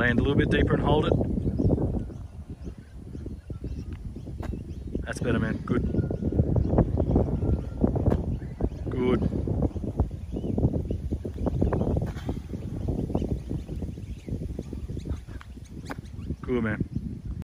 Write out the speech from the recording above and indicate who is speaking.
Speaker 1: Land a little bit deeper and hold it. That's better, man. Good. Good. Cool, man.